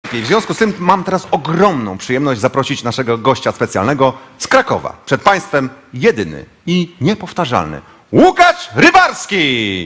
I w związku z tym mam teraz ogromną przyjemność zaprosić naszego gościa specjalnego z Krakowa. Przed Państwem jedyny i niepowtarzalny Łukasz Rybarski!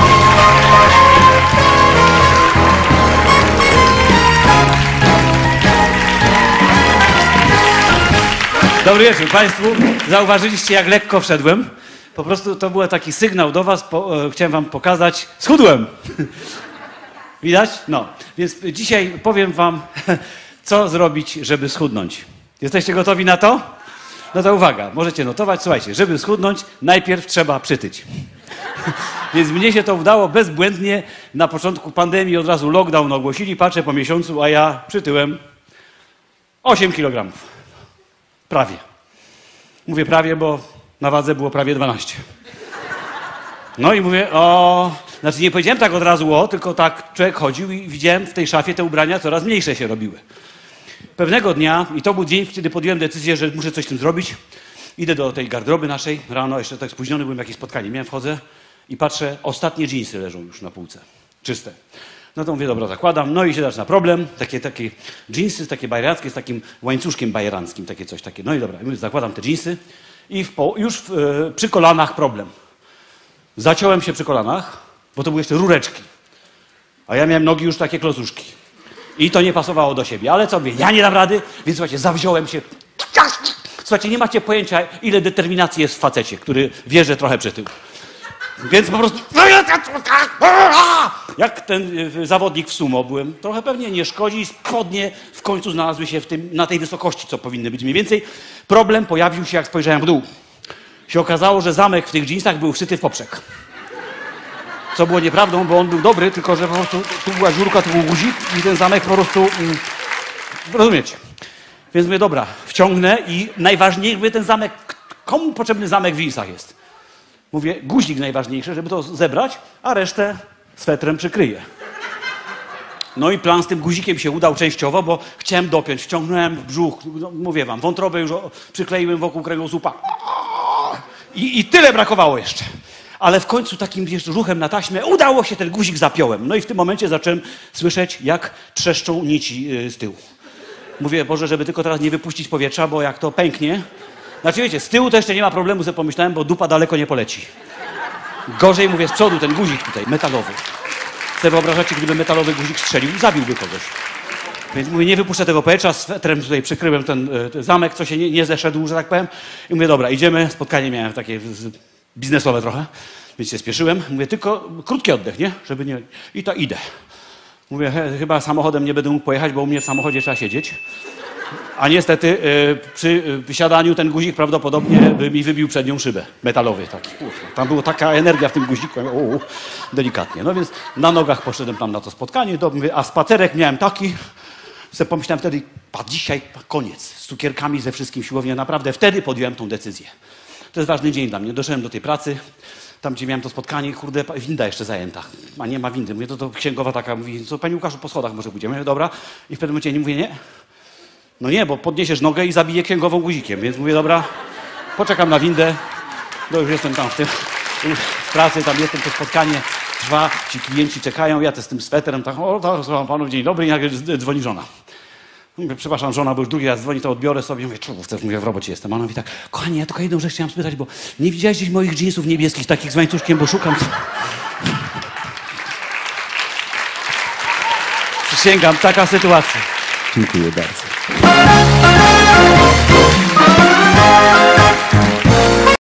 Dobry wieczór Państwu. Zauważyliście, jak lekko wszedłem? Po prostu to był taki sygnał do Was. Chciałem Wam pokazać. Schudłem! Widać? No. Więc dzisiaj powiem Wam, co zrobić, żeby schudnąć. Jesteście gotowi na to? No to uwaga, możecie notować. Słuchajcie, żeby schudnąć, najpierw trzeba przytyć. Więc mnie się to udało bezbłędnie. Na początku pandemii od razu lockdown ogłosili. Patrzę po miesiącu, a ja przytyłem 8 kg. Prawie. Mówię prawie, bo na wadze było prawie 12. No i mówię, znaczy nie powiedziałem tak od razu tylko tak człowiek chodził i widziałem w tej szafie te ubrania coraz mniejsze się robiły. Pewnego dnia, i to był dzień, kiedy podjąłem decyzję, że muszę coś z tym zrobić, idę do tej garderoby naszej, rano, jeszcze tak spóźniony byłem, jakieś spotkanie miałem, wchodzę i patrzę, ostatnie dżinsy leżą już na półce, czyste. No to mówię, dobra, zakładam, no i się zaczyna problem, takie dżinsy, takie bajeranckie, z takim łańcuszkiem bajeranckim, takie coś takie. No i dobra, zakładam te dżinsy i przy kolanach problem. Zaciąłem się przy kolanach, bo to były jeszcze rureczki, a ja miałem nogi już takie klocuszki. I to nie pasowało do siebie, ale co mówię, ja nie dam rady, więc słuchajcie, zawziąłem się. Słuchajcie, nie macie pojęcia, ile determinacji jest w facecie, który wie, że trochę przytył. Więc po prostu, jak ten zawodnik w sumo byłem, trochę pewnie nie szkodzi, spodnie w końcu znalazły się na tej wysokości, co powinny być mniej więcej. Problem pojawił się, jak spojrzałem w dół. Się okazało, że zamek w tych dżinsach był wszyty w poprzek. Co było nieprawdą, bo on był dobry, tylko że po prostu tu była dziurka, tu był guzik i ten zamek po prostu... rozumiecie? Więc mówię, dobra, wciągnę i najważniejszy ten zamek... Komu potrzebny zamek w dżinsach jest? Mówię, guzik najważniejszy, żeby to zebrać, a resztę swetrem przykryję. No i plan z tym guzikiem się udał częściowo, bo chciałem dopiąć, wciągnąłem w brzuch, no, mówię wam, wątrobę już przykleiłem wokół kręgosłupa. I tyle brakowało jeszcze. Ale w końcu takim ruchem na taśmę udało się, ten guzik zapiąłem. No i w tym momencie zacząłem słyszeć, jak trzeszczą nici z tyłu. Mówię, Boże, żeby tylko teraz nie wypuścić powietrza, bo jak to pęknie... Znaczy wiecie, z tyłu to jeszcze nie ma problemu, sobie pomyślałem, bo dupa daleko nie poleci. Gorzej, mówię, z przodu ten guzik tutaj, metalowy. Sobie wyobrażacie, gdyby metalowy guzik strzelił, zabiłby kogoś. Więc mówię, nie wypuszczę tego powietrza, swetrem tutaj przykryłem ten zamek, co się nie zeszedł, że tak powiem. I mówię, dobra, idziemy, spotkanie miałem takie biznesowe trochę, więc się spieszyłem. Mówię, tylko krótki oddech, nie? Żeby nie... I to idę. Mówię, chyba samochodem nie będę mógł pojechać, bo u mnie w samochodzie trzeba siedzieć. A niestety przy wysiadaniu ten guzik prawdopodobnie by mi wybił przednią szybę. Metalowy taki. Tam była taka energia w tym guziku. Delikatnie. No więc na nogach poszedłem tam na to spotkanie. A spacerek miałem taki, że pomyślałem wtedy, dzisiaj koniec. Z cukierkami, ze wszystkim siłownie. Naprawdę wtedy podjąłem tą decyzję. To jest ważny dzień dla mnie. Doszedłem do tej pracy. Tam, gdzie miałem to spotkanie, kurde, winda jeszcze zajęta. A nie ma windy. Mówię, to księgowa taka mówi, co Panie Łukaszu, po schodach może pójdziemy. Dobra. I w pewnym momencie nie mówię, nie. No nie, bo podniesiesz nogę i zabiję księgową guzikiem, więc mówię, dobra, poczekam na windę, no już jestem tam w pracy, tam jestem, to spotkanie trwa, ci klienci czekają, ja z tym sweterem, tak, słucham panów, dzień dobry, i nagle dzwoni żona. Mówię, przepraszam, żona, bo już drugi raz dzwoni, to odbiorę sobie, mówię, mówię, w robocie jestem, a ona mówi tak, kochanie, ja tylko jedną rzecz chciałam spytać, bo nie widziałeś gdzieś moich dżinsów niebieskich, takich z łańcuszkiem, bo szukam. Przysięgam, taka sytuacja. Dziękuję bardzo.